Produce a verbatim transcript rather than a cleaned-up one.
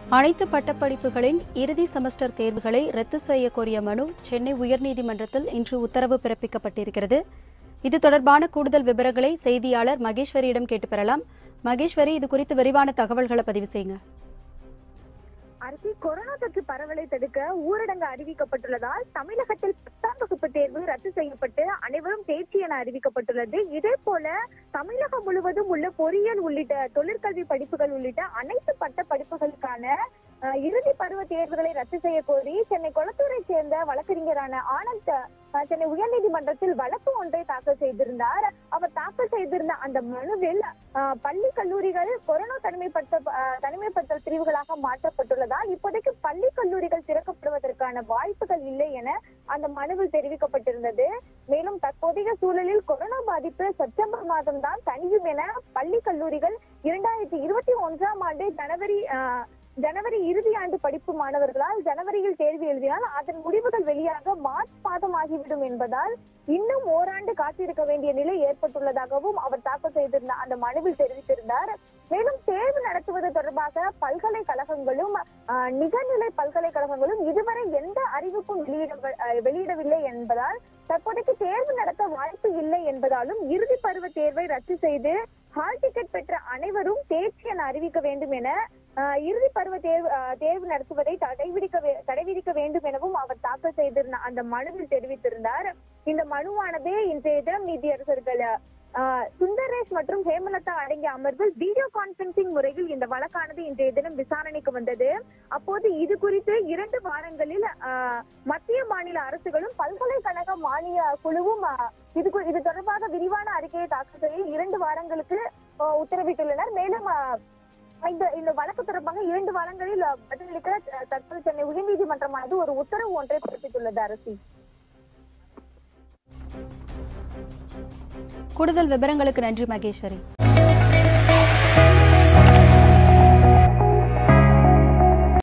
அனைத்து பட்டப்படிப்புகளின் இறுதி செமஸ்டர் தேர்வுகளை ரத்து செய்ய கோரிய மனு சென்னை உயர்நீதிமன்றத்தில் இன்று உத்தரவு பிறப்பிக்கப்பட்டிருக்கிறது. இது தொடர்பான கூடுதல் விவரங்களை செய்தியாளர் மகேஸ்வரியிடம் கேட்டு பெறலாம். மகேஸ்வரி, இது குறித்து விரிவான தகவல்களை பதிவு செய்யுங்க. அரசு கொரோனா தொற்று பரவலை தடுக்க ஊரடங்கு அறிவிக்கப்பட்டுள்ளதால் தமிழகத்தில் பத்தாம் வகுப்பு தேர்வு ரத்து செய்யப்பட்டு அனைவரும் தேர்ச்சி என அறிவிக்கப்பட்டுள்ளது. இதே போல தமிழகம் முழுவதும் உள்ள பொறியியல் உள்ளிட்ட தொழிற்கல்வி படிப்புகள் உள்ளிட்ட அனைத்து பட்ட படிப்புகளுக்கான இறுதி பருவ தேர்வுகளை ரத்து செய்ய கோரி சென்னை கொளத்தூரை சேர்ந்த வழக்கறிஞரான ஆனந்த் சென்னை உயர்நீதிமன்றத்தில் வழக்கு ஒன்றை தாக்கல் செய்திருந்தார். அவர் தாக்கல் செய்திருந்த அந்த மனுவில் பள்ளி கல்லூரிகள் கொரோனா தனிமைப்படுத்த தனிமைப்படுத்தல் பிரிவுகளாக மாற்றப்பட்டுள்ளதால் இப்போதைக்கு பள்ளி கல்லூரிகள் திறக்கப்படுவதற்கான வாய்ப்புகள் இல்லை என அந்த மனுவில் தெரிவிக்கப்பட்டிருந்தது. மேலும் தற்போதைய சூழலில் கொரோனா பாதிப்பு செப்டம்பர் மாதம் தான் தனியும் என பள்ளி கல்லூரிகள் இரண்டாயிரத்தி இருபத்தி ஒன்றாம் ஆண்டு ஜனவரி ஜனவரி இறுதி ஆண்டு படிப்பு மாணவர்களால் ஜனவரியில் தேர்வு எழுதினால் அதன் முடிவுகள் வெளியாக மார்ச் மாதம் ஆகிவிடும் என்பதால் இன்னும் ஓராண்டு காத்திருக்க வேண்டிய நிலை ஏற்பட்டுள்ளதாகவும் அவர் தாக்கல் செய்திருந்த அந்த மனுவில் தெரிவித்திருந்தார். மேலும் தேர்வு நடத்துவது தொடர்பாக பல்கலைக்கழகங்களும் நிகர்நிலை பல்கலைக்கழகங்களும் இதுவரை எந்த அறிவிப்பும் வெளியிட வெளியிடவில்லை என்பதால் தற்போதைக்கு தேர்வு நடத்த வாய்ப்பு இல்லை என்பதாலும் இறுதி பருவ தேர்வை ரத்து செய்து ஹால் டிக்கெட் பெற்ற அனைவரும் தேர்ச்சி என அறிவிக்க வேண்டும் என இறுதி பருவ தேர்வு தேர்வு நடத்துவதை தடை விதிக்க தடை விதிக்க வேண்டும் எனவும் அவர் தாக்கல் செய்திருந்த அந்த மனுவில் தெரிவித்திருந்தார். இந்த மனுவானது இன்றைய தினம் நீதியரசர்கள் சுந்தரேஷ் மற்றும் ஹேமலதா அடங்கிய அமர்வில் வீடியோ கான்பரன்சிங் முறையில் இந்த வழக்கானது இன்றைய தினம் விசாரணைக்கு வந்தது. அப்போது இது குறித்து இரண்டு வாரங்களில் மத்திய மாநில அரசுகளும் பல்கலைக்கழக மானிய குழுவும் இது இது தொடர்பாக விரிவான அறிக்கையை தாக்கல் செய்ய இரண்டு வாரங்களுக்கு உத்தரவிட்டுள்ளனர். மேலும் இந்த இந்த வழக்கு தொடர்பாக இரண்டு வாரங்களில் பதிலளிக்க தற்போது சென்னை உயர்நீதிமன்றமானது ஒரு உத்தரவு ஒன்றை பிறப்பித்துள்ளது. அரசி, கூடுதல் விவரங்களுக்கு நன்றி மகேஸ்வரி.